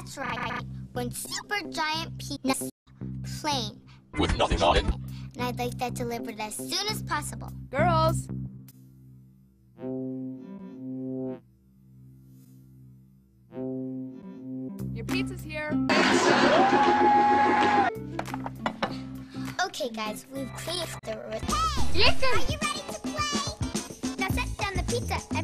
That's right. One super giant pizza plain. With nothing on it. And I'd like that delivered as soon as possible. Girls! Your pizza's here. Okay, guys, we've cleaned the room. Listen! Are you ready to play? Now set down the pizza